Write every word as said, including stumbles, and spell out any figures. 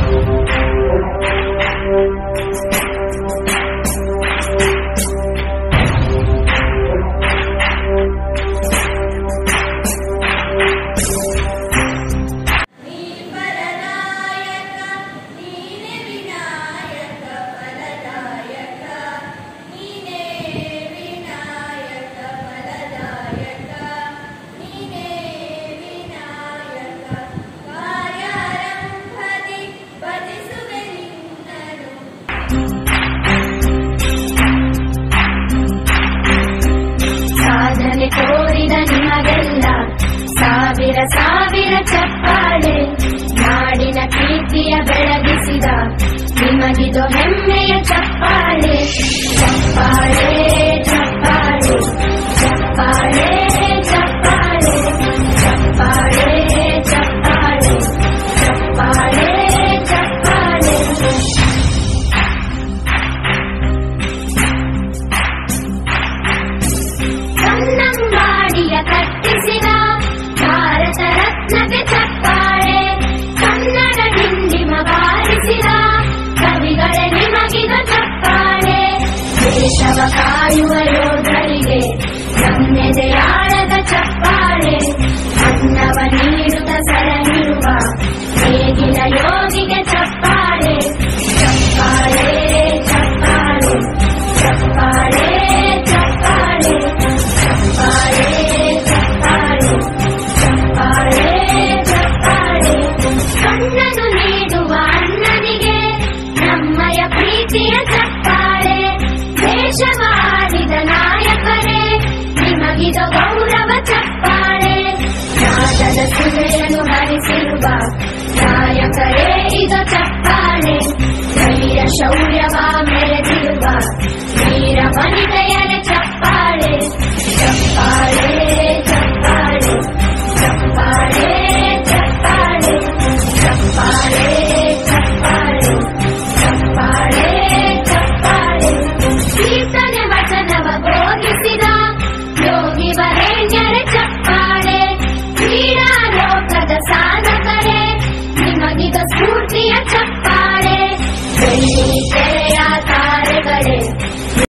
ಸಾಧನೆ ತೋರಿದ ನಿಮಗೆಲ್ಲ ಸಾವಿರ ಸಾವಿರ ಚಪ್ಪಾಳೆ, ನಾಡಿನ ಕೀರ್ತಿಯ ಬೆಳಗಿಸಿದ ನಿಮಗಿದು ಹೆಮ್ಮೆಯ ಚಪ್ಪಾಳೆ. ಚಪ್ಪಾಳೆ ಚಪ್ಪಾಳೆ ಚಪ್ಪಾಳೆ ಚಪ್ಪಾಳೆ ಚಪ್ಪಾಳೆ ಚಪ್ಪಾಳೆ ಚಪ್ಪಾಳೆ ಚಪ್ಪಾಳೆ. ಕನ್ನಂಬಾಡಿಯ ಕಟ್ಟಿಸಿದ ಭಾರತ ರತ್ನಕ್ಕೆ ಚಪ್ಪಾಳೆ, ಕನ್ನಡ ಡಿಂಡಿಮ ಬಾರಿಸಿದ ಕವಿಗಳೇ ನಿಮಗಿದ ಚಪ್ಪಾಳೆ. ದೇಶವ ಕಾಯುವ ಯೋಧರಿಗೆ ನಮ್ಮೆದೆಯಾಳದ ಚಪ್ಪಾಳೆ, ಅನ್ನವ ನೀಡುತ್ತ ಸಲಹಿರುವ ನೇಗಿಲ ಯೋಗಿಗೆ ಚಪ್ಪಾಳೆ. ಚಪ್ಪಾಳೆ ಚಪ್ಪಾಳೆ ಚಪ್ಪಾಳೆ ಚಪ್ಪಾಳೆ ಚಪ್ಪಾಳೆ ಚಪ್ಪಾಳೆ ಚಪ್ಪಾಳೆ ಚಪ್ಪಾಳೆ. ಕಣ್ಣನ್ನು ನೀಡುವ ಅಣ್ಣನಿಗೆ ನಮ್ಮಯ ಪ್ರೀತಿಯ ಚಪ್ಪಾಳೆ, ದೇಶವಾಡಿದ ನಾಯಕರೇ ನಿಮಗಿದ ಗೌರವ ಚಪ್ಪಾಳೆ. ನಾಟದ ಸುಳೆಯನ್ನು ಹರಿಸಿರುವ ನಾಯಕರೇ ಇದು ಚಪ್ಪಾಳೆ, ಧೈರ್ಯ ಶೌರ್ಯವ ಮೆರೆದಿರುವ ವೀರ ವನಿತೆಯರ